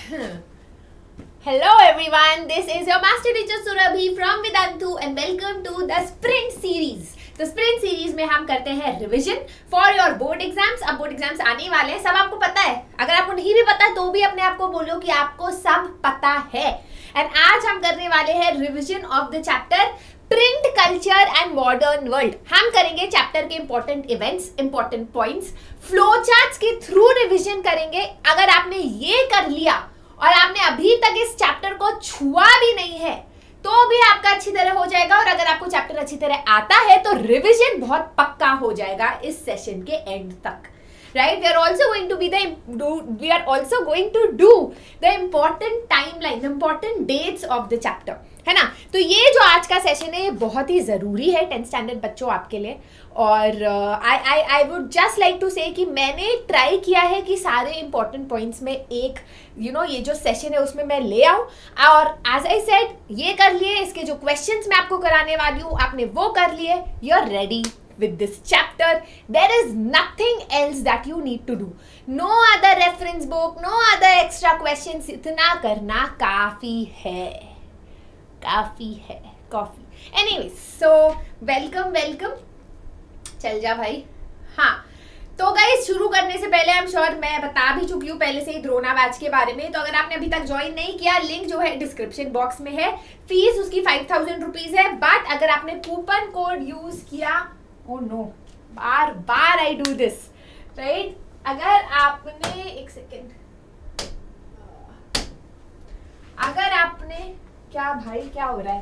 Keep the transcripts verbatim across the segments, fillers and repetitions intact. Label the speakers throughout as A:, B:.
A: Hello everyone, this is your master teacher Surabhi from Vedantu and welcome to the Sprint series. तो sprint series में हम करते हैं revision for your board exams. अब board exams आने वाले हैं, सब आपको पता है. अगर आपको नहीं भी पता तो भी अपने आप को बोलो कि आपको सब पता है. एंड आज हम करने वाले हैं revision of the chapter print culture and modern world. हम करेंगे चैप्टर के important events, important points, flow charts के थ्रू रिवीजन करेंगे. अगर आपने ये कर लिया और आपने अभी तक इस चैप्टर को छुआ भी नहीं है तो भी आपका अच्छी तरह हो जाएगा. और अगर आपको चैप्टर अच्छी तरह आता है तो रिवीजन बहुत पक्का हो जाएगा इस सेशन के एंड तक. Right? We are also going to be the do, we are also going to do the important timeline, the important dates of the chapter, है ना. तो ये जो आज का सेशन है ये बहुत ही ज़रूरी है टेंथ स्टैंडर्ड बच्चों आपके लिए. और I I I would just like to say कि मैंने ट्राई किया है कि सारे इंपॉर्टेंट पॉइंट्स में एक यू नो ये जो सेशन है उसमें मैं ले आऊँ. और एज आई सेड ये कर लिए, इसके जो क्वेश्चंस मैं आपको कराने वाली हूँ आपने वो कर लिए. You are ready with this chapter. There is nothing else that you need to do. No other reference book, no other extra questions. इतना करना काफी है, काफी है, काफी. Anyways, so welcome, welcome. चल जा भाई. हाँ, तो गाइस शुरू करने से पहले आई एम श्योर मैं बता भी चुकी हूँ पहले से ही द्रोणा बैच के बारे में. तो अगर आपने अभी तक ज्वाइन नहीं किया, लिंक जो है डिस्क्रिप्शन बॉक्स में है. फीस उसकी फाइव थाउजेंड रुपीज है. बट अगर आपने कूपन कोड यूज किया, oh no, बार बार आई डू दिस राइट. अगर आपने एक सेकेंड अगर आपने क्या भाई क्या हो रहा है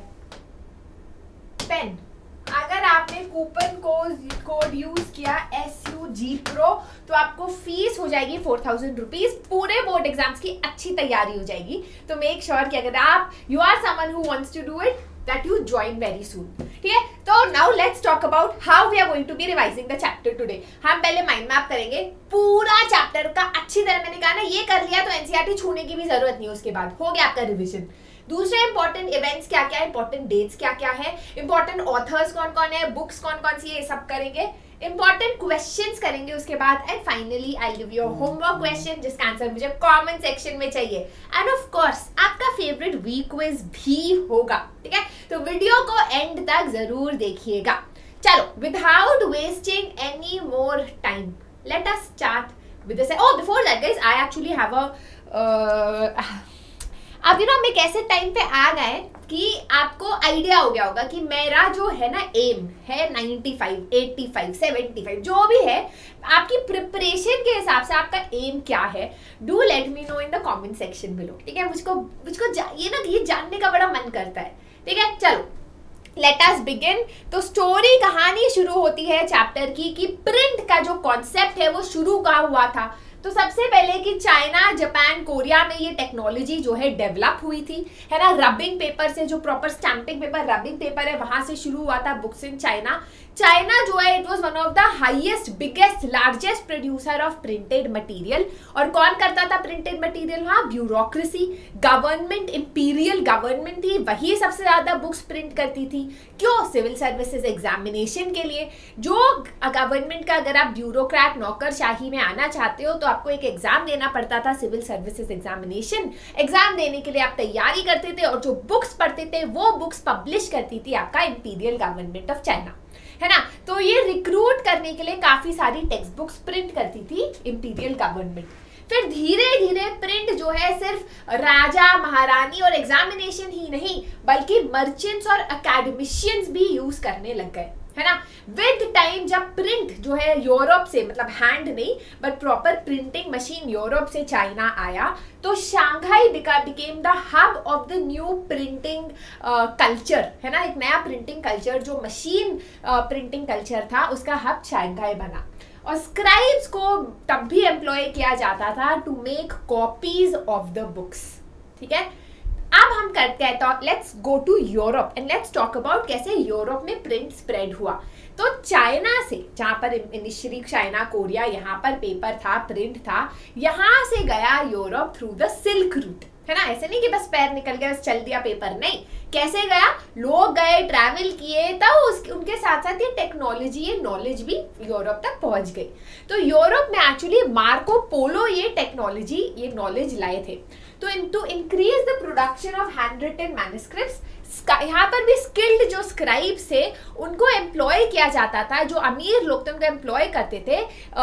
A: पेन अगर आपने कूपन कोड यूज किया एस यू जी प्रो तो आपको फीस हो जाएगी फोर थाउजेंड रुपीज. पूरे बोर्ड एग्जाम्स की अच्छी तैयारी हो जाएगी. तो मेक श्योर कि अगर आप you are someone who wants to do it that you join very soon. ठीक है. तो now let's talk about how we are going to be revising the chapter today. हम पहले माइंड मैप करेंगे पूरा चैप्टर का अच्छी तरह. मैंने कहा ना ये कर लिया तो एनसीईआरटी छूने की भी जरूरत नहीं. उसके बाद हो गया आपका रिवीजन. दूसरे इंपॉर्टेंट इवेंट्स क्या क्या है, इंपॉर्टेंट डेट्स क्या क्या है, इंपॉर्टेंट ऑथर्स कौन कौन है, बुक्स कौन कौन सी है, ये सब करेंगे. इंपॉर्टेंट क्वेश्चंस करेंगे उसके बाद. And finally I give you homework question जिसका आंसर मुझे कमेंट सेक्शन में चाहिए. एंड ऑफ कोर्स आपका फेवरेट वीक क्विज भी होगा. ठीक है. तो वीडियो को एंड तक जरूर देखिएगा. चलो without wasting any more time let us start with this. Oh before that guys I actually have a अब यू नो हम एक ऐसे टाइम पे आ गए कि आपको आइडिया हो गया होगा कि मेरा जो है ना एम है ninety five, eighty five, seventy five जो भी है. आपकी प्रिपरेशन के हिसाब से आपका एम क्या है, do let me know in the comment section below. ठीक है. मुझको मुझको ये ना ये जानने का बड़ा मन करता है. ठीक है. चलो लेट अस बिगिन. तो स्टोरी कहानी शुरू होती है चैप्टर की कि प्रिंट का जो कॉन्सेप्ट है वो शुरू कहाँ हुआ था. तो सबसे पहले कि चाइना, जापान, कोरिया में ये टेक्नोलॉजी जो है डेवलप हुई थी, है ना. रबिंग पेपर से, जो proper stamping paper rubbing paper है वहां से शुरू हुआ था बुक्स इन चाइना. चाइना जो है it was one of the highest, biggest, largest producer of printed material. और कौन करता था प्रिंटेड मटेरियल? हाँ, ब्यूरोक्रेसी, गवर्नमेंट, इंपीरियल गवर्नमेंट थी, वही सबसे ज्यादा बुक्स प्रिंट करती थी. क्यों? सिविल सर्विसेज एग्जामिनेशन के लिए. जो गवर्नमेंट का अगर आप ब्यूरोक्रेट, नौकरशाही में आना चाहते हो तो आपको एक एग्जाम देना पड़ता था, सिविल सर्विसेज एग्जामिनेशन. एग्जाम देने के लिए आप तैयारी करते थे और जो बुक्स पढ़ते थे वो बुक्स पब्लिश करती थी आपका इंपीरियल गवर्नमेंट ऑफ चाइना, है ना. तो ये रिक्रूट करने के लिए काफी सारी टेक्स्ट बुक्स प्रिंट करती थी इंपीरियल गवर्नमेंट. फिर धीरे धीरे प्रिंट जो है सिर्फ राजा, महारानी और एग्जामिनेशन ही नहीं बल्कि मर्चेंट्स और एकेडमिशियंस भी यूज करने लग गए, है ना. विद टाइम जब प्रिंट जो है यूरोप से, मतलब हैंड नहीं but proper printing machine Europe से चाइना आया तो Shanghai became the hub of the new printing culture, है ना. एक नया प्रिंटिंग कल्चर जो मशीन प्रिंटिंग कल्चर था उसका हब शंघाई बना. और स्क्राइब्स को तब भी एम्प्लॉय किया जाता था to make copies of the books. ठीक है. अब हम करते हैं तो let's go to Europe and let's talk about कैसे यूरोप में प्रिंट स्प्रेड हुआ. तो चाइना से, जहाँ पर इनिशियली चाइना, कोरिया, यहाँ पर पेपर था, प्रिंट था, यहाँ से गया Europe through the silk route. है ना। ऐसे नहीं कि बस पैर निकल गया बस चल दिया पेपर, नहीं, कैसे गया, लोग गए, ट्रैवल किए, तब उनके साथ साथ ये टेक्नोलॉजी, ये नॉलेज भी यूरोप तक पहुंच गई। तो यूरोप में एक्चुअली मार्को पोलो ये टेक्नोलॉजी, ये नॉलेज लाए थे। तो in to increase the production of handwritten manuscripts, यहाँ पर भी स्किल्ड जो स्क्राइब्स थे उनको एम्प्लॉय किया जाता था, जो अमीर लोग थे उनको एम्प्लॉय करते थे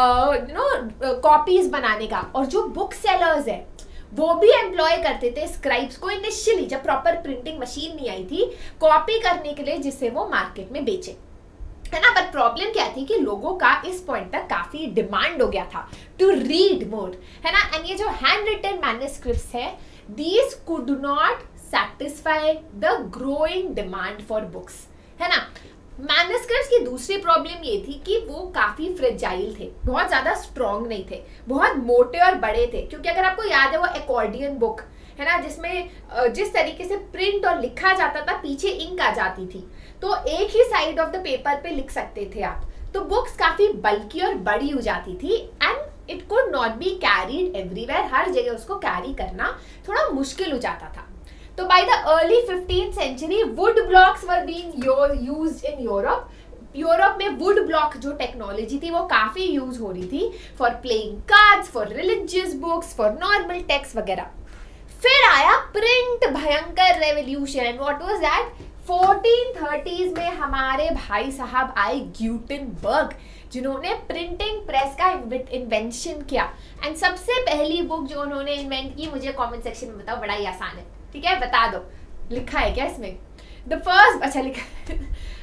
A: यू नो कॉपीज बनाने का, और जो बुक सेलर्स है वो भी एम्प्लॉय करते थे स्क्राइब्स को इनिशियली, जब प्रॉपर प्रिंटिंग मशीन नहीं आई थी, कॉपी करने के लिए, जिससे वो मार्केट में बेचे, है ना। बट प्रॉब्लम क्या थी कि लोगों का इस पॉइंट तक काफी डिमांड हो गया था टू रीड मोर, है ना। एंड ये जो हैंड रिटन मैन्युस्क्रिप्ट्स है, these could not satisfy the growing demand for books, है ना। मैन्युस्क्रिप्ट्स की दूसरी प्रॉब्लम ये थी कि वो काफी फ्रेजाइल थे, बहुत ज्यादा स्ट्रॉन्ग नहीं थे, बहुत मोटे और बड़े थे। क्योंकि अगर आपको याद है वो एकॉर्डियन बुक, है ना, जिसमें जिस तरीके से प्रिंट और लिखा जाता था, पीछे इंक आ जाती थी, तो एक ही साइड ऑफ द पेपर पे लिख सकते थे आप। तो बुक्स काफी बल्की और बड़ी हो जाती थी, and it could not be carried everywhere, हर जगह उसको कैरी करना थोड़ा मुश्किल हो जाता था। तो by the early fifteenth century wood blocks were being used in Europe. Europe में वुड ब्लॉक जो टेक्नोलॉजी थी वो काफी यूज हो रही थी for playing cards, for religious books, for normal text वगैरह। फिर आया प्रिंट भयंकर revolution, and what was that, fourteen thirties में हमारे भाई साहब आए ग्यूटेनबर्ग, जिन्होंने प्रिंटिंग प्रेस का इन्वेंशन किया। एंड सबसे पहली बुक जो उन्होंने इन्वेंट की, मुझे कमेंट सेक्शन में बताओ, बड़ा ही आसान है, ठीक है, बता दो, लिखा है क्या इसमें, द फर्स्ट, अच्छा लिखा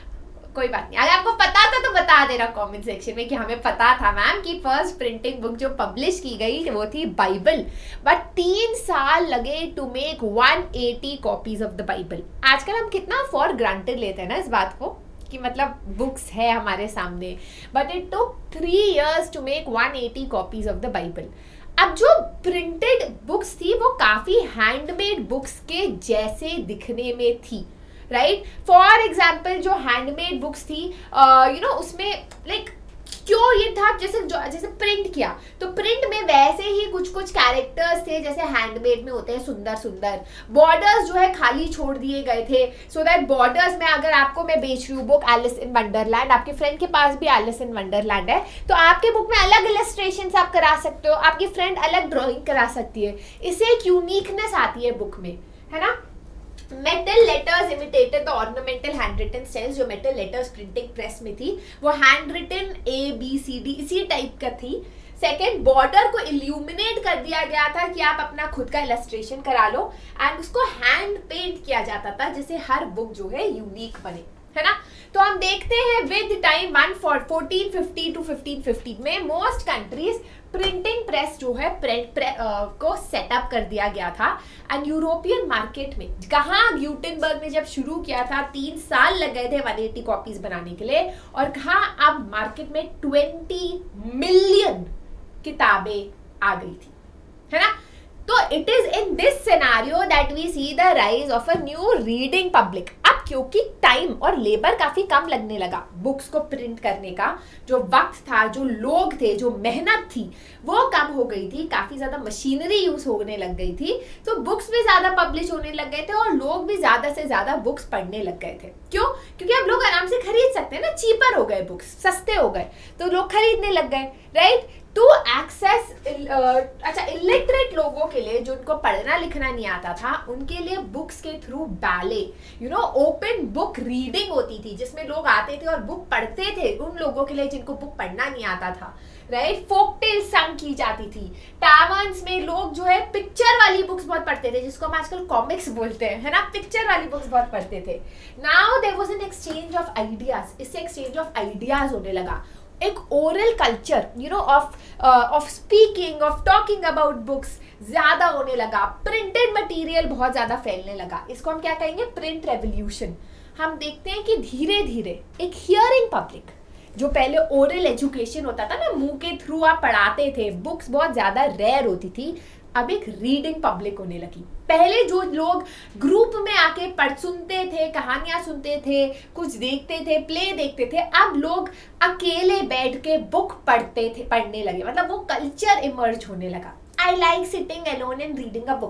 A: कोई बात नहीं, अगर आपको पता था तो बता देना कमेंट सेक्शन में कि हमें पता था मैम कि फर्स्ट प्रिंटिंग बुक जो पब्लिश की गई वो थी बाइबल। बट तीन साल लगे to make one eighty copies of the Bible. आजकल हम कितना फॉर ग्रांटेड लेते हैं ना इस बात को कि मतलब बुक्स है हमारे सामने, but it took three years to make one eighty copies of the Bible. अब जो प्रिंटेड बुक्स थी वो काफी हैंडमेड बुक्स के जैसे दिखने में थी, राइट। फॉर एग्जाम्पल जो हैंडमेड बुक्स थी, यू नो उसमें लाइक क्यों ये था, जैसे जो जैसे प्रिंट किया तो प्रिंट में वैसे ही कुछ कुछ कैरेक्टर्स थे जैसे हैंडमेड में होते हैं, सुंदर सुंदर। बॉर्डर्स जो है खाली छोड़ दिए गए थे, सो दैट बॉर्डर्स में, अगर आपको मैं बेच रही हूँ बुक एलिस इन वंडरलैंड, आपके फ्रेंड के पास भी एलिस इन वंडरलैंड है, तो आपके बुक में अलग इलस्ट्रेशंस आप करा सकते हो, आपकी फ्रेंड अलग ड्रॉइंग करा सकती है, इससे एक यूनिकनेस आती है बुक में, है ना। Metal letters imitated the ornamental handwritten styles. जो मेटल लेटर्स प्रिंटिंग प्रेस में थी वो handwritten A B C D इसी टाइप का थी। सेकेंड, बॉर्डर को इल्यूमिनेट कर दिया गया था कि आप अपना खुद का इलस्ट्रेशन करा लो, एंड उसको हैंड पेंट किया जाता था जिससे हर बुक जो है यूनिक बने, है ना। तो हम देखते हैं with time one fourteen fifty to fifteen fifty में मोस्ट कंट्रीज प्रिंटिंग प्रेस जो है प्रिंट प्रे, आ, को सेटअप कर दिया गया था। एंड यूरोपियन मार्केट में, कहाँ ग्यूटेनबर्ग ने जब शुरू किया था तीन साल लग गए थे वन एटी कॉपीज बनाने के लिए, और कहाँ अब मार्केट में ट्वेंटी मिलियन किताबें आ गई थी, है ना। तो it is in this scenario that we see the rise of a new reading public. अब क्योंकि टाइम और लेबर काफी कम लगने लगा बुक्स को प्रिंट करने का, जो वक्त था, जो लोग थे, जो मेहनत थी वो कम हो गई थी, काफी ज्यादा मशीनरी यूज होने लग गई थी, तो बुक्स भी ज्यादा पब्लिश होने लग गए थे और लोग भी ज्यादा से ज्यादा बुक्स पढ़ने लग गए थे। क्यों? क्योंकि अब लोग आराम से खरीद सकते हैं ना, चीपर हो गए बुक्स, सस्ते हो गए, तो लोग खरीदने लग गए, राइट। टू एक्सेस, अच्छा इलिटरेट लोगों के लिए, जो उनको पढ़ना लिखना नहीं आता था, उनके लिए बुक्स के through ballads, you know open book reading होती थी जिसमें लोग आते थे और बुक पढ़ते थे, उन लोगों के लिए जिनको बुक पढ़ना नहीं आता था, राइट। फोक टेल संग की जाती थी। टावर्न्स में लोग जो है पिक्चर वाली बुक्स बहुत पढ़ते थे, जिसको हम आजकल कॉमिक्स बोलते हैं, है ना, पिक्चर वाली बुक्स बहुत पढ़ते थे। Now there was an exchange of ideas, इससे एक्सचेंज ऑफ आइडियाज होने लगा, एक oral culture, you know of of speaking, of talking about books ज्यादा होने लगा, प्रिंटेड मटेरियल बहुत ज्यादा फैलने लगा, इसको हम क्या कहेंगे, प्रिंट रेवोल्यूशन। हम देखते हैं कि धीरे धीरे एक हियरिंग पब्लिक, जो पहले ओरल एजुकेशन होता था ना, मुंह के थ्रू आप पढ़ाते थे, बुक्स बहुत ज्यादा रेयर होती थी, अब एक रीडिंग पब्लिक होने लगी। पहले जो लोग ग्रुप में आके पढ़ सुनते थे, कहानियां सुनते थे, कुछ देखते थे, प्ले देखते थे, अब लोग अकेले बैठ के बुक पढ़ते थे, पढ़ने लगे, मतलब वो कल्चर इमर्ज होने लगा। I like sitting alone and reading a book,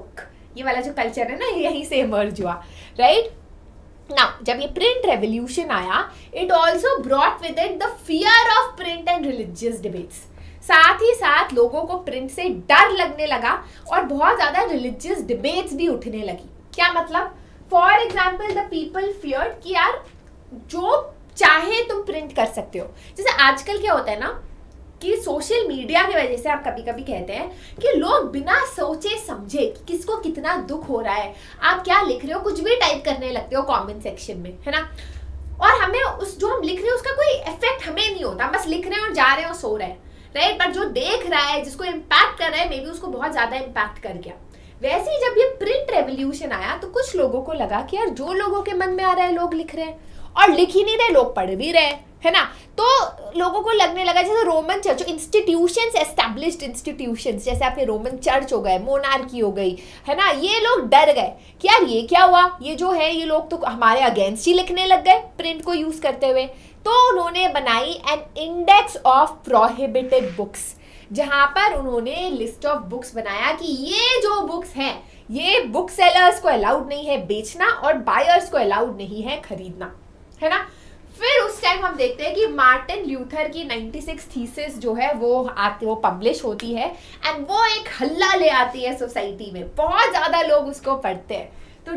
A: ये वाला जो कल्चर है ना यहीं से इमर्ज हुआ, राइट। नाउ जब ये प्रिंट रेवोल्यूशन आया, it also brought with it the fear of print and religious debates. साथ ही साथ लोगों को प्रिंट से डर लगने लगा और बहुत ज्यादा रिलीजियस डिबेट्स भी उठने लगी। क्या मतलब? For example the people feared कि यार जो चाहे तुम प्रिंट कर सकते हो। जैसे आजकल क्या होता है ना कि सोशल मीडिया की वजह से आप कभी कभी कहते हैं कि लोग बिना सोचे समझे कि किसको कितना दुख हो रहा है, आप क्या लिख रहे हो कुछ भी टाइप करने लगते हो कमेंट सेक्शन में, है ना। और हमें उस जो हम लिख रहे हैं उसका कोई इफेक्ट हमें नहीं होता, बस लिख रहे हैं और जा रहे हैं और सो रहे हैं, राइट। बट जो देख रहा है, जिसको इम्पैक्ट कर रहा है, मे बी उसको बहुत ज्यादा इम्पैक्ट कर गया। वैसे ही जब ये प्रिंट रेवोल्यूशन आया तो कुछ लोगों को लगा कि यार जो लोगों के मन में आ रहा है लोग लिख रहे हैं, और लिख ही नहीं रहे लोग पढ़ भी रहे, है ना। तो लोगों को लगने लगा जैसे Roman church, institutions, established institutions, जैसे आपके रोमन चर्च हो गए, मोनार्की हो गई, है ना, ये लोग डर गए कि यार ये क्या हुआ, ये जो है ये लोग तो हमारे अगेंस्ट ही लिखने लग गए प्रिंट को यूज करते हुए। तो उन्होंने बनाई an index of prohibited books, जहां पर उन्होंने लिस्ट ऑफ बुक्स बनाया कि ये जो बुक्स हैं ये बुक सेलर्स को अलाउड नहीं है बेचना और बायर्स को अलाउड नहीं है खरीदना, है ना। फिर उस टाइम हम देखते हैं कि मार्टिन ल्यूथर की छियानवे थीसिस जो है वो आती वो पब्लिश होती है एंड वो एक हल्ला ले आती है सोसाइटी में, बहुत ज्यादा लोग उसको पढ़ते हैं। तो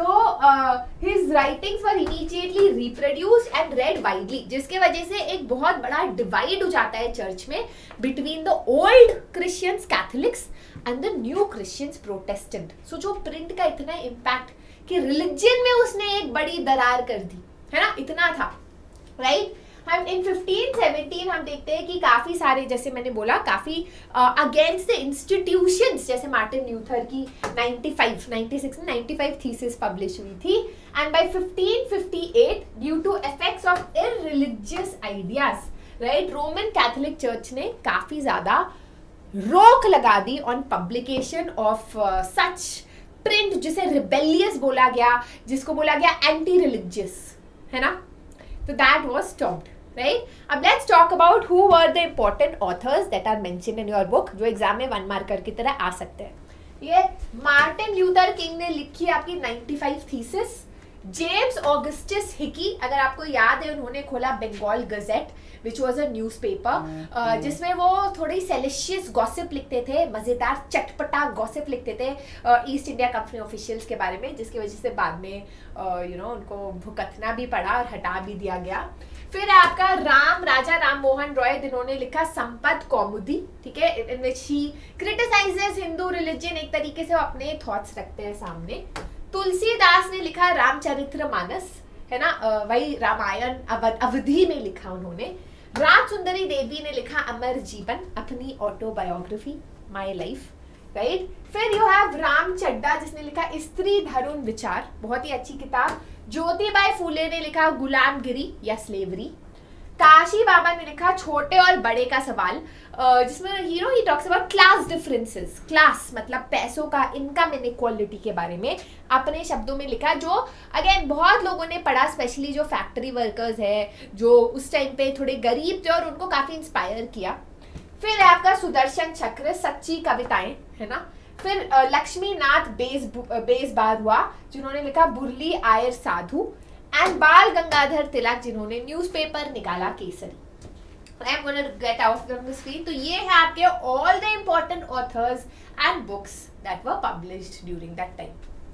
A: तो his writings were immediately reproduced and read widely, जिसके वजह से एक बहुत बड़ा डिवाइड हो जाता है चर्च में between the old Christians Catholics and the new Christians Protestant. So जो प्रिंट का इतना इम्पैक्ट कि रिलीजन में उसने एक बड़ी दरार कर दी, है ना, इतना था, राइट। हम इन फिफ्टीन सेवनटीन हम देखते हैं कि काफी सारे, जैसे मैंने बोला, काफी अगेंस्ट द इंस्टीट्यूशंस, जैसे मार्टिन ल्यूथर की नाइंटी फाइव नाइंटी सिक्स में नाइंटी फाइव थीसिस पब्लिश हुई थी and by fifteen fifty eight due to effects of irreligious ideas, right, Roman Catholic church ने काफी ज्यादा रोक लगा दी on publication of such print, जिसे रिबेलियस बोला गया, जिसको बोला गया एंटी रिलीजियस, है ना। तो दैट वाज स्टॉप्ड, राइट। अब let's talk about who were the important authors that are mentioned in your book, जो एग्जाम में वन मार्कर की तरह आ सकते हैं। ये मार्टिन ल्यूथर किंग ने लिखी आपकी ninety five thesis. James Augustus Hicky, अगर आपको याद है, उन्होंने खोला Bengal gazette which was a newspaper पेपर, जिसमें वो थोड़ी सेलिशियस गॉसिप लिखते थे, मजेदार चटपटा गॉसिप लिखते थे ईस्ट इंडिया कंपनी ऑफिशियल्स के बारे में, जिसकी वजह से बाद में यू नो उनको भुगतना भी पड़ा और हटा भी दिया गया। फिर आपका राम राजा राम मोहन रॉय, जिन्होंने लिखा संपत कौमुदी, ठीक है, in which he criticises Hindu religion, एक तरीके से वो अपने थॉट्स रखते हैं सामने। तुलसीदास ने लिखा रामचरितमानस, है ना, वही रामायण अवधि में लिखा उन्होंने। राज सुंदरी देवी ने लिखा अमर जीवन, अपनी ऑटोबायोग्राफी, माय लाइफ, राइट। फिर यू हैव राम चड्डा, जिसने लिखा स्त्री धरुण विचार, बहुत ही अच्छी किताब। ज्योतिबाई फूले ने लिखा गुलामगिरी या स्लेवरी। काशी बाबा ने लिखा छोटे और बड़े का सवाल, जिसमें you know he talks about class differences, class मतलब पैसों का, इनकम इनइक्वालिटी के बारे में अपने शब्दों में लिखा, जो अगेन बहुत लोगों ने पढ़ा, स्पेशली जो फैक्ट्री वर्कर्स है, जो उस टाइम पे थोड़े गरीब थे, और उनको काफी इंस्पायर किया। फिर आपका सुदर्शन चक्र, सच्ची कविताएं, है ना। फिर लक्ष्मी नाथ बेस बेसबार हुआ, जिन्होंने लिखा बुरली आयर साधु, एंड बाल गंगाधर तिलक, जिन्होंने न्यूज़पेपर निकाला Kesari. I am going to get out from the screen. तो ये है आपके all the important authors and books that were published during that time.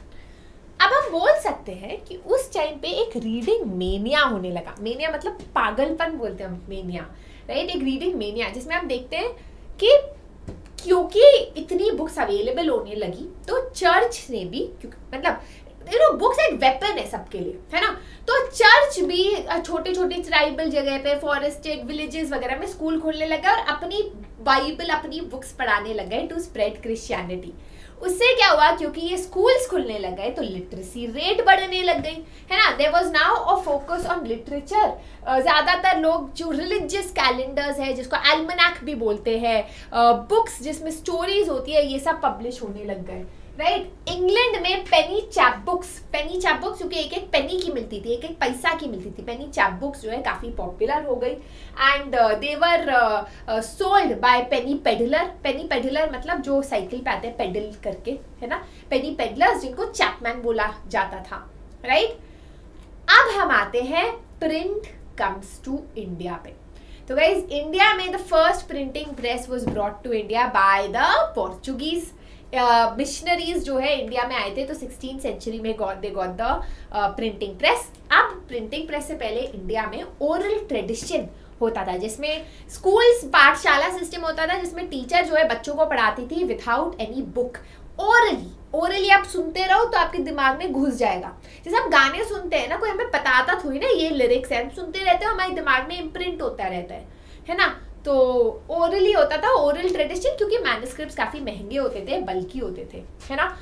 A: अब हम बोल सकते हैं कि उस टाइम पे एक रीडिंग मेनिया होने लगा। मेनिया मतलब पागलपन बोलते हैं हम, मेनिया, राइट, एक रीडिंग मेनिया, जिसमें हम देखते हैं कि क्योंकि इतनी बुक्स अवेलेबल होने लगी तो चर्च ने भी, मतलब यू नो बुक्स एक वेपन है सबके लिए, है ना, तो चर्च भी छोटे छोटे ट्राइबल जगह पे, फॉरेस्टेड विलेजेस वगैरह में स्कूल खोलने लगा और अपनी बाइबल, अपनी बुक्स पढ़ाने लग गए टू स्प्रेड क्रिश्चियनिटी। उससे क्या हुआ, क्योंकि ये स्कूल्स खुलने लग गए तो लिटरेसी रेट बढ़ने लग गई, है ना। There was now a focus on literature. ज़्यादातर लोग जो रिलीजियस कैलेंडर्स है, जिसको एल्मनैक भी बोलते हैं, बुक्स जिसमें स्टोरीज होती है, ये सब पब्लिश होने लग गए, राइट। इंग्लैंड में penny chapbooks, penny chapbooks क्योंकि एक एक पेनी की मिलती थी, एक एक पैसा की मिलती थी, पेनी चैप बुक्स जो है काफी पॉपुलर हो गई and they were sold by penny pedlar. Penny pedlar मतलब जो साइकिल पे आते हैं पेडल करके, है ना, पेनी पेडलर्स जिनको चैपमैन बोला जाता था, राइट। अब हम आते हैं प्रिंट कम्स टू इंडिया पे। तो गाइज इंडिया में the first printing press was brought to India by the Portuguese missionaries uh, जो है इंडिया में आए थे, तो सिक्सटीन सेंचुरी में got they got the printing press. अब प्रिंटिंग प्रेस से पहले इंडिया में ओरल ट्रेडिशन होता था, जिसमें स्कूल्स पाठशाला सिस्टम होता था, जिसमें टीचर जो है बच्चों को पढ़ाती थी without any book, orally. Orally आप सुनते रहो तो आपके दिमाग में घुस जाएगा। जैसे हम गाने सुनते हैं ना, कोई हमें बताता थोड़ी ना ये लिरिक्स है, हम सुनते रहते हैं, हमारे दिमाग में इम्प्रिंट होता रहता है, है ना। तो ओरली होता था, ओरल ट्रेडिशन, क्योंकि मैन्युस्क्रिप्ट्स काफी महंगे होते थे, बल्कि होते थे, है ना।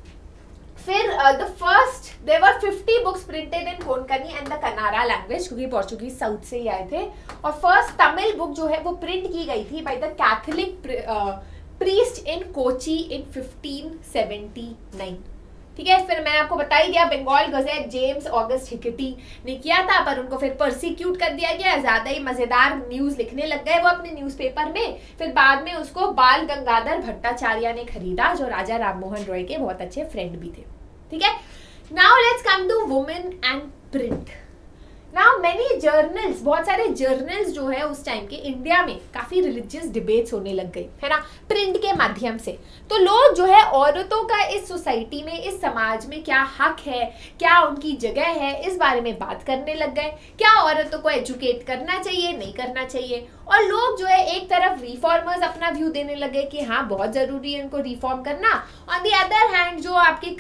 A: फिर the first there were fifty books printed in Konkani and the Kanara language, क्योंकि पोर्चुगीज साउथ से ही आए थे। और फर्स्ट तमिल बुक जो है वो प्रिंट की गई थी by the Catholic priest in Kochi in fifteen seventy nine, ठीक है। फिर मैंने आपको बता ही दिया Bengal gazette James August Hicky ने किया था, पर उनको फिर परसिक्यूट कर दिया गया, ज्यादा ही मजेदार न्यूज लिखने लग गए वो अपने न्यूज़पेपर में। फिर बाद में उसको बाल गंगाधर भट्टाचार्य ने खरीदा, जो राजा राममोहन रॉय के बहुत अच्छे फ्रेंड भी थे, ठीक है। Now let's come to women and print. Now many journals, बहुत सारे जर्नल्स जो है उस टाइम के इंडिया में काफी रिलीजियस डिबेट्स होने लग गई, है ना, प्रिंट के माध्यम से। तो लोग जो है औरतों का इस सोसाइटी में, इस समाज में क्या हक है, क्या उनकी जगह है, इस बारे में बात करने लग गए। क्या औरतों को एजुकेट करना चाहिए, नहीं करना चाहिए। और लोग जो है एक तरफ रिफॉर्मर्स अपना व्यू देने लगे कि हाँ बहुत जरूरी है इनको रिफॉर्म करना, ऑन दी अदर हैंड जो आपके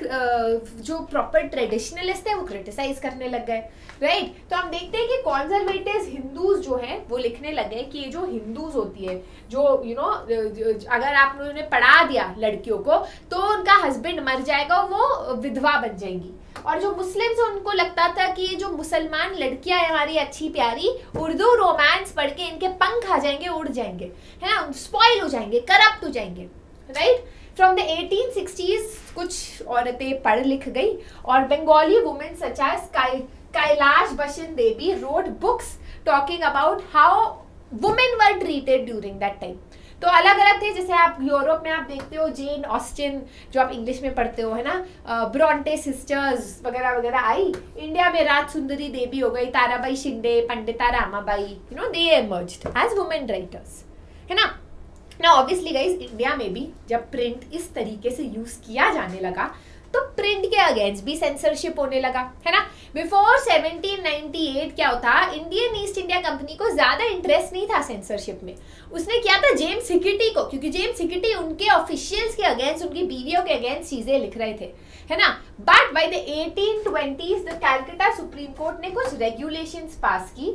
A: जो प्रॉपर ट्रेडिशनलिस्ट है वो क्रिटिसाइज करने लग गए, राइट। तो हम देखते हैं कि कॉन्जर्वेटिव हिंदूज जो है वो लिखने लगे कि ये जो हिंदूज होती है, जो यू नो अगर आप लोगों ने पढ़ा दिया लड़कियों को तो उनका हस्बैंड मर जाएगा, वो विधवा बन जाएंगी। और जो मुस्लिम्स उनको लगता था कि ये जो मुसलमान लड़कियां हमारी अच्छी प्यारी उर्दू रोमांस पढ़ के इनके पंख आ जाएंगे, उड़ जाएंगे, है ना, स्पॉइल हो जाएंगे, करप्ट हो जाएंगे, right. From the eighteen sixties कुछ औरतें पढ़ लिख गई और Bengali women such as Kailash Bashini Devi wrote books talking about how women were treated during that time. तो अलग अलग थे, जैसे आप यूरोप में आप देखते हो जेन ऑस्टिन जो आप इंग्लिश में पढ़ते हो, है ना, ब्रॉन्टे सिस्टर्स वगैरह वगैरह आई। इंडिया में राज सुंदरी देवी हो गई, Tarabai Shinde, Pandita Ramabai, you know they emerged as women writers, है ना। ना ऑब्वियसली गाइस इंडिया में भी जब प्रिंट इस तरीके से यूज किया जाने लगा तो प्रिंट के अगेंस्ट भी सेंसरशिप होने लगा, है ना। बिफोर सेवनटीन नाइंटी एट क्या होता, इंडियन ईस्ट इंडिया कंपनी को ज्यादा इंटरेस्ट नहीं था सेंसरशिप में। उसने किया था जेम्स हिकेटी को, क्योंकि जेम्स हिकेटी उनके ऑफिशियल्स के अगेंस्ट, उनकी बीवियों के अगेंस्ट चीजें लिख रहे थे, है ना। But by the eighteen twenties the Calcutta supreme court ने कुछ रेगुलेशंस पास की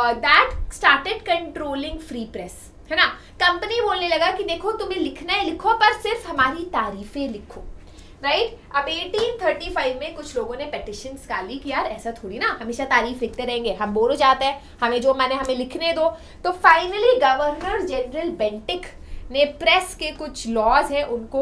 A: that started controlling free press, है ना। कंपनी बोलने लगा कि देखो तुम्हें लिखना है लिखो, पर सिर्फ हमारी तारीफें लिखो, राइट right? अब एटीन थर्टी फाइव में कुछ लोगों ने पेटिशंस डाली कि यार ऐसा थोड़ी ना हमेशा तारीफ लिखते रहेंगे, हम बोर हो जाते हैं, हमें जो माने हमें लिखने दो। तो फाइनली गवर्नर जनरल बेंटिक ने प्रेस के कुछ लॉज है उनको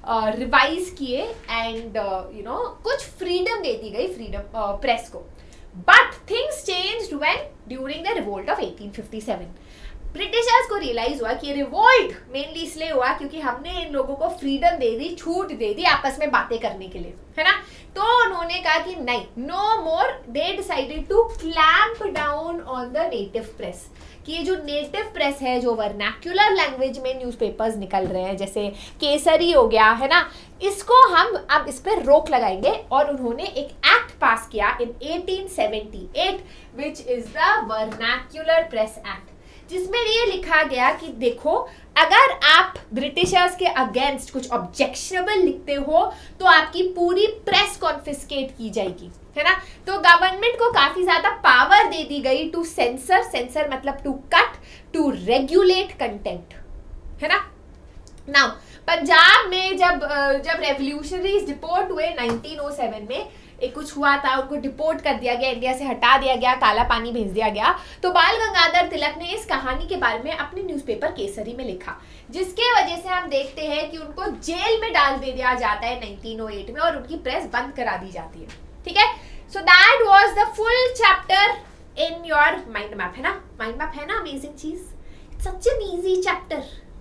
A: रिवाइज uh, किए एंड यू नो कुछ फ्रीडम दे दी गई फ्रीडम प्रेस uh, को। But things changed when during the revolt of eighteen fifty seven. Britishers को रियलाइज हुआ कि रिवोल्ट मेनली इसलिए हुआ क्योंकि हमने इन लोगों को फ्रीडम दे दी, छूट दे दी आपस में बातें करने के लिए, है ना। तो उन्होंने कहा कि नहीं, no more, they decided to clamp down on the native press, कि ये जो नेटिव प्रेस है, जो वर्नैक्युलर लैंग्वेज में न्यूज़पेपर्स निकल रहे हैं जैसे केसरी हो गया, है ना, इसको हम अब इस पर रोक लगाएंगे। और उन्होंने एक एक्ट पास किया in eighteen seventy eight which is the vernacular press act, जिसमें ये लिखा गया कि देखो अगर आप ब्रिटिशर्स के अगेंस्ट कुछ ऑब्जेक्शनेबल लिखते हो तो आपकी पूरी प्रेस कॉन्फिस्केट की जाएगी, है ना। तो गवर्नमेंट को काफी ज्यादा पावर दे दी गई टू सेंसर, सेंसर मतलब to cut, to regulate content, है ना। नाउ पंजाब में जब जब रेवोल्यूशनरीज डिपोर्ट हुए नाइनटीन ओ सेवन में, एक कुछ हुआ था, उनको डिपोर्ट कर दिया गया, इंडिया से हटा दिया गया, काला पानी भेज दिया गया, तो बाल गंगाधर तिलक ने इस कहानी के बारे में अपने न्यूज़पेपर केसरी में लिखा, जिसके वजह से हम देखते हैं कि उनको जेल में डाल दे दिया जाता है नाइनटीन ओ एट में और उनकी प्रेस बंद करा दी जाती है। ठीक है, so that was the full chapter in your mind map, है ना? माइंड मैप है ना अमेजिंग चीज, it's such an easy chapter.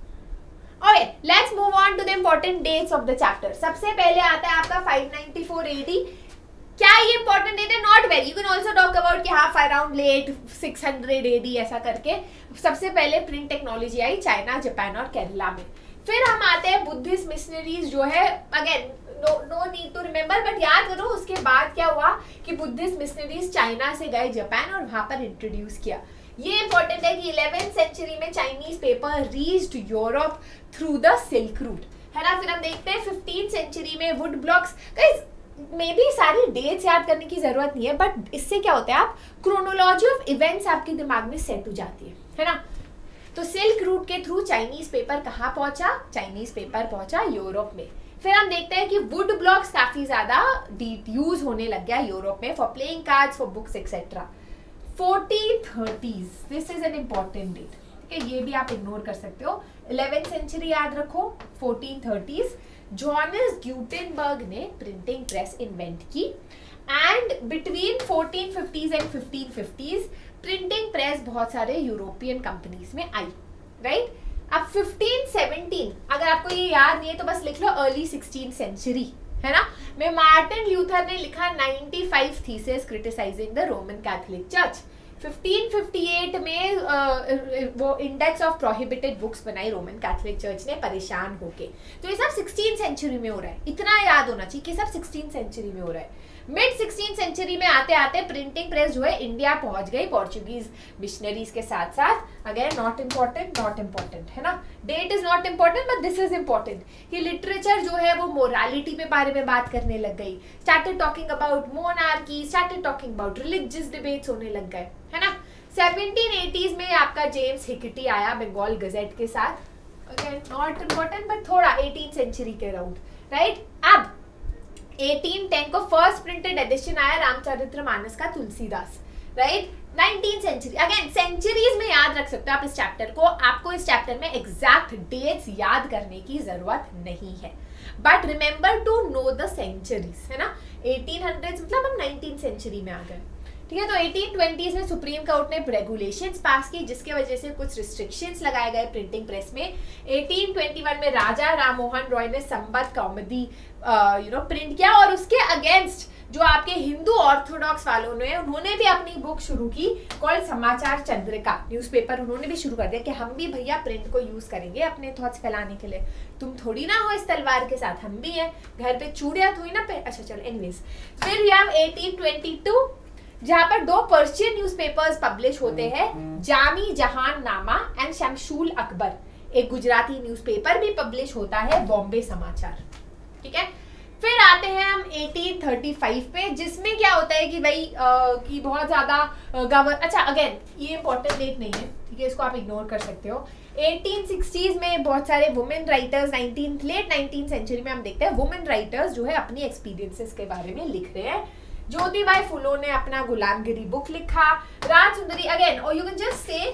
A: Okay, let's move on to the important dates of the chapter. सबसे पहले आता है आपका फाइव नाइंटी फोर एडी। क्या ये इंपॉर्टेंट डेट है? Not very, you can also talk about कि हाँ around late six hundred AD ऐसा करके सबसे पहले प्रिंट टेक्नोलॉजी आई चाइना, जापान और केरला में। फिर हम आते हैं बुद्धिस्ट मिशनरीज जो है, again no no need to remember, but याद करो उसके बाद क्या हुआ कि बुद्धिस्ट मिशनरीज चाइना से गए जापान और वहां पर इंट्रोड्यूस किया। ये इंपॉर्टेंट है कि इलेवेंथ सेंचुरी में Chinese paper reached Europe through the silk route, है ना? फिर हम देखते हैं फिफ्टीन सेंचुरी में wood blocks. Guys maybe सारी डेट्स याद करने की जरूरत नहीं है, बट इससे क्या होता है, आप क्रोनोलॉजी ऑफ इवेंट्स आपके दिमाग में सेट हो जाती है, है ना? तो सिल्क रूट के थ्रू चाइनीज पेपर कहाँ पहुंचा? चाइनीज पेपर पहुंचा यूरोप में। फिर हम देखते हैं कि वुड ब्लॉक्स काफी ज्यादा यूज होने लग गया यूरोप में for playing cards, for books etcetera. Fourteen thirties, this is an important date, ठीक है? ये भी आप इग्नोर कर सकते हो। इलेवेंथ सेंचुरी याद रखो, फोर्टीन थर्टीज जॉनस ग्यूटेनबर्ग ने प्रिंटिंग प्रेस इन्वेंट की, and between fourteen fifties and fifteen fifties printing press बहुत सारे यूरोपियन कंपनीज में आई, राइट? अब फिफ्टीन सेवनटीन, अगर आपको ये याद नहीं है तो बस लिख लो अर्ली सिक्सटीन सेंचुरी, है ना? में मार्टिन ल्यूथर ने लिखा ninety five thesis criticising the Roman Catholic church. Fifteen fifty eight में uh, वो इंडेक्स ऑफ प्रोहिबिटेड बुक्स बनाई रोमन कैथोलिक चर्च ने परेशान होके। तो ये सब सिक्सटीन सेंचुरी में हो रहा है, इतना याद होना चाहिए कि सब सिक्सटीन सेंचुरी में हो रहा है। मिड सिक्सटीन सेंचुरी में आते आते प्रिंटिंग प्रेस जो है इंडिया पहुंच गई पोर्चुगीज मिशनरीज के साथ साथ। Again not important, not important, है ना? Date is not important but this is important कि लिटरेचर जो है वो मोरालिटी के बारे में बात करने लग गई, started talking about monarchy, started talking about religious debates होने लग गए, है ना? सेवनटीन एटीज में आपका जेम्स हिकटी आया बंगाल गजेट के साथ। अगेन नॉट इम्पॉर्टेंट बट थोड़ा एटीन सेंचुरी के अराउंड, राइट? अब एटीन टेन को फर्स्ट प्रिंटेड एडिशन आया रामचरितमानस का Tulsidas, right? Nineteen century, again centuries में याद रख सकते हो आप इस चैप्टर को। आपको इस चैप्टर में एग्जैक्ट डेट्स याद करने की जरूरत नहीं है, but remember to know the centuries, है ना? एटीन हंड्रेड्स मतलब हम नाइनटीन सेंचुरी में आ गए, ठीक है? तो एटीन ट्वेंटीज में सुप्रीम कोर्ट ने रेगुलेशंस पास की जिसके वजह से कुछ रिस्ट्रिक्शंस लगाए गए प्रिंटिंग प्रेस में। एटीन ट्वेंटी वन में राजा राम मोहन रॉय ने Sambad Kaumudi you know print किया, और उसके अगेंस्ट जो आपके हिंदू ऑर्थोडॉक्स वालों ने, उन्होंने भी अपनी बुक शुरू की कॉल्ड समाचार चंद्रिका न्यूज़पेपर। उन्होंने भी शुरू कर दिया कि हम भी भैया प्रिंट को यूज करेंगे अपने थॉट्स फैलाने के लिए, तुम थोड़ी ना हो इस तलवार के साथ, हम भी हैं, घर पे चूड़िया थोड़ी ना पे। अच्छा चलो एनीवेज, फिर we have eighteen twenty two जहां पर दो पर्शियन न्यूज़पेपर्स पब्लिश होते हैं, जामी जहान नामा एंड शमशूल अकबर। एक गुजराती न्यूज़पेपर भी पब्लिश होता है बॉम्बे समाचार, ठीक है? फिर आते हैं हम एटीन थर्टी फाइव पे, जिसमें क्या होता है कि भाई आ, कि बहुत ज्यादा गवर अच्छा अगेन ये इंपॉर्टेंट डेट नहीं है, ठीक है? इसको आप इग्नोर कर सकते हो। एटीन सिक्सटीज में बहुत सारे women writers, nineteen late nineteen century में हम देखते हैं वुमेन राइटर्स जो है अपनी एक्सपीरियंसेस के बारे में लिख रहे हैं। ज्योतिबाई फुले ने अपना गुलामगिरी बुक लिखा, राज सुंदरी अगेन, और you can just say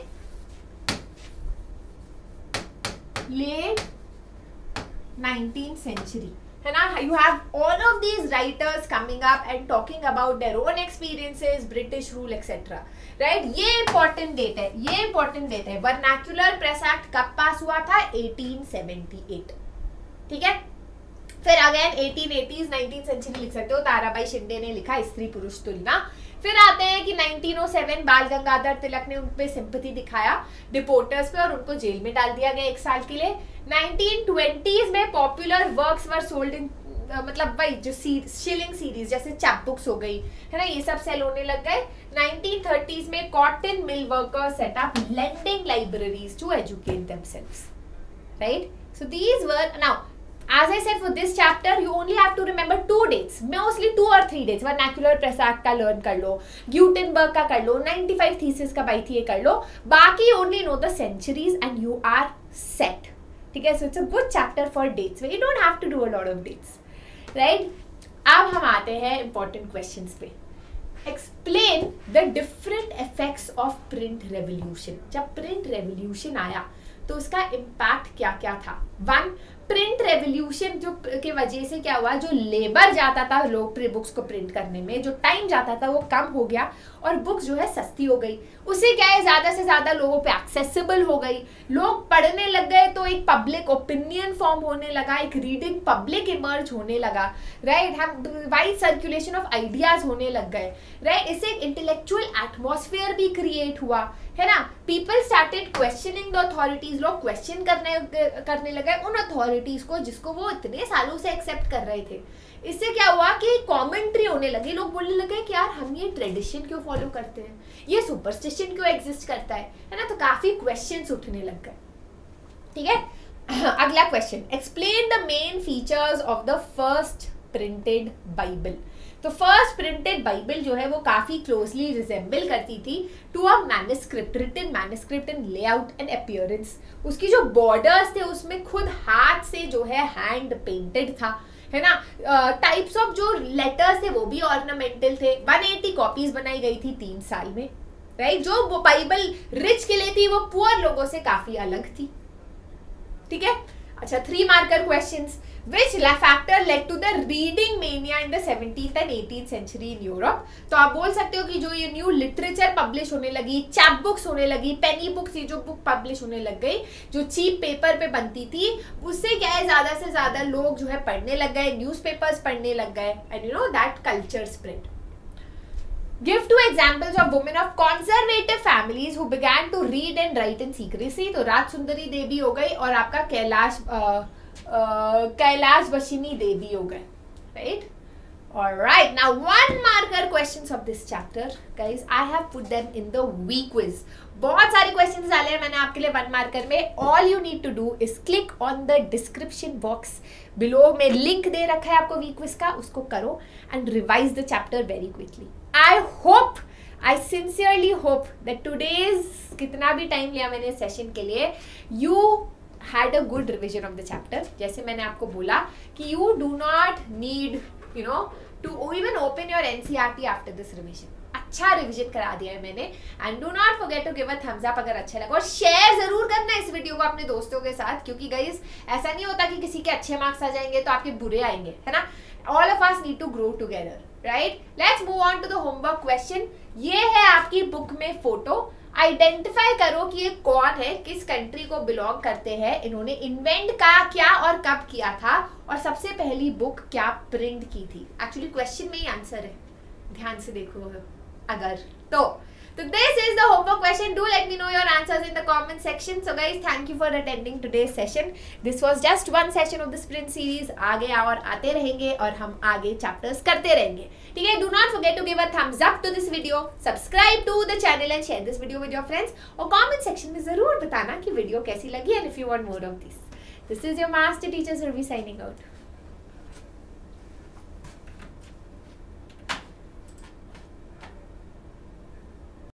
A: late nineteen century, है ना? You have all of these writers coming up and talking about their own experiences, British rule, et cetera. Right? ये important date है, ये important date है। Vernacular Press Act कब पास हुआ था? Eighteen seventy eight, ठीक है? फिर again eighteen eighties, nineteen century लिख सकते हो, ताराबाई शिंदे ने लिखा स्त्री पुरुष तुलना। फिर आते हैं कि नाइनटीन ओ सेवन बाल गंगाधर तिलक ने उन पे सिंपैथी दिखाया डिपोर्टर्स पे और उनको जेल में डाल दिया गया एक साल के लिए। नाइनटीन ट्वेंटीज में popular works were sold in, मतलब भाई जो शिलिंग सीरीज जैसे चैप बुक्स हो गई, है ना, ये सब सेल होने लग गए। नाइनटीन थर्टीज में cotton mill workers set up lending libraries to educate themselves, right? So these were, now as I said for this chapter you only have to remember two dates, mostly two or three dates। vernacular press act का learn कर लो, Gutenberg का कर लो, ninety five thesis का बाई थी ये कर लो, बाकी only know the centuries and you are set, ठीक है? So it's a good chapter for dates where you don't have to do a lot of dates, right? अब हम आते हैं इंपॉर्टेंट क्वेश्चंस पे। Explain the different effects of print revolution. जब print revolution आया तो उसका इम्पैक्ट क्या क्या था। वन, प्रिंट रेवोल्यूशन जो के वजह से क्या हुआ, जो लेबर जाता था लोग बुक्स को प्रिंट करने में, जो टाइम जाता था वो कम हो गया और बुक्स जो है सस्ती हो गई। उससे क्या है, ज़्यादा से ज़्यादा लोगों पे एक्सेसिबल हो गई, लोग पढ़ने लग गए, तो एक पब्लिक ओपिनियन फॉर्म होने लगा, एक रीडिंग पब्लिक इमर्ज होने लगा, राइट। हम वाइड सर्कुलेशन ऑफ आइडियाज होने लग गए, राइट। इससे एक इंटेलेक्चुअल एटमॉस्फेयर भी क्रिएट हुआ, है ना। People started questioning the authorities, लोग क्वेश्चन करने करने लगे उन अथॉरिटीज को जिसको वो इतने सालों से एक्सेप्ट कर रहे थे। इससे क्या हुआ कि कमेंट्री होने लगी, लोग बोलने लगे कि यार हम ये ट्रेडिशन क्यों फॉलो करते हैं, ये सुपरस्टिशन क्यों एग्जिस्ट करता है है ना। तो काफी क्वेश्चंस उठने लग गए, ठीक है। अगला question, explain the main features of the first printed bible. तो फर्स्ट प्रिंटेड बाइबल जो है वो काफी क्लोजली रिजेंबल करती थी to a manuscript, written manuscript in layout and appearance. उसकी जो बॉर्डर्स थे उसमें खुद हाथ से जो है हैंड पेंटेड था, है ना। टाइप्स uh, ऑफ जो लेटर्स थे वो भी ऑर्नामेंटल थे। एक सौ अस्सी कॉपीज बनाई गई थी तीन साल में, राइट। जो वो बाइबल रिच के लिए थी वो पुअर लोगों से काफी अलग थी, ठीक है। अच्छा, three marker questions. Which factor led to the reading mania in the seventeenth and eighteenth century in Europe? तो आप बोल सकते हो कि जो ये न्यू लिटरेचर पब्लिश होने लगी, चैप बुक्स होने लगी, पेनी बुक्स, ये जो बुक पब्लिश होने लग गई, जो चीप पेपर पे बनती थी, उससे क्या है ज्यादा से ज्यादा लोग जो है पढ़ने लग गए, न्यूज़पेपर्स पढ़ने लग गए, and you know that culture spread. Give two examples of women of conservative families who began to read and write in secrecy. तो राज सुंदरी देवी हो गई और आपका कैलाश कैलाश बशिनी देवी हो गए, right? Alright, now one marker questions of this chapter, guys. I have put them in the week quiz. बहुत सारे questions डाले हैं मैंने आपके लिए वन मार्कर में। All you need to do is click on the description box below में, link दे रखा है आपको वीक क्विज का, उसको करो and revise the chapter very quickly. I hope, I sincerely hope that today's, कितना भी टाइम लिया मैंने सेशन के लिए, you had a good revision of the chapter. जैसे मैंने आपको बोला कि you do not need you no to even open your NCERT after this revision. अच्छा रिविजन करा दिया है मैंने, and do not forget to give a thumbs up अगर अच्छा लगा, और शेयर जरूर करना इस वीडियो को अपने दोस्तों के साथ, क्योंकि गाइस ऐसा नहीं होता कि किसी के अच्छे मार्क्स आ जाएंगे तो आपके बुरे आएंगे, है ना। All of us need to grow together, right. Let's move on to the homework question. ये है आपकी बुक में फोटो। आइडेंटिफाई करो कि ये कौन है, किस कंट्री को बिलोंग करते हैं, इन्होंने इन्वेंट का क्या और कब किया था, और सबसे पहली बुक क्या प्रिंट की थी। एक्चुअली क्वेश्चन में ही आंसर है, ध्यान से देखो अगर तो। So this is the homework question. Do let me know your answers in the comment section. So guys, thank you for attending today's session. This was just one session of the sprint series. आगे और आते रहेंगे और हम आगे chapters करते रहेंगे, ठीक है। Do not forget to give a thumbs up to this video, subscribe to the channel and share this video with your friends. और comment section में जरूर बताना कि वीडियो कैसी लगी and if you want more of this. This is your master teacher Survi signing out.